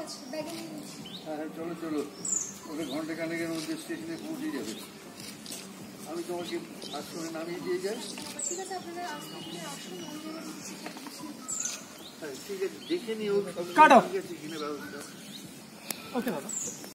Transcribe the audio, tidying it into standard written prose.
আছে ব্যাগে নিয়ে নিচ্ছি। হ্যাঁ চলো চলো, ওকে ঘন্টা খানেকের মধ্যে স্টেশনে পৌঁছে যাবে। আমি তোমাকে আশ্রমে নামিয়ে দিয়ে যাই। ঠিক আছে, আপনারা আশ্রমে আসুন। হ্যাঁ ঠিক আছে, দেখে নিও ঠিক আছে কিনা ব্যবস্থা। ওকে দাদা।